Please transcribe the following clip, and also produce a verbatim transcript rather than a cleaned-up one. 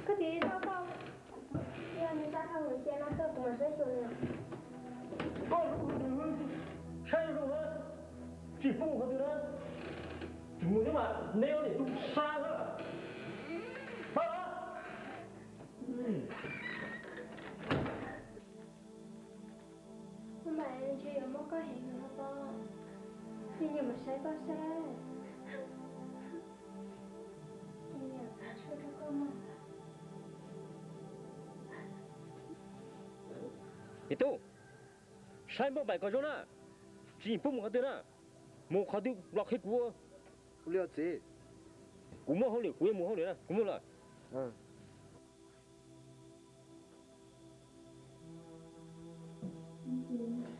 可别糟糕，要你咋看文件那个公司说的？ 哦，谁说的？这风和的呢？怎么的嘛？那样的都杀了。好了。嗯。 我买的就有么个型了吧？你有没晒到晒？你有吃这个吗？ Itu, saya mau baik kau na, si ibu mau kata na, mau kata laki gua, lihat sih, gua mau hal ni, gua mau hal ni na, gua mau lah. Ah. Mm-hmm.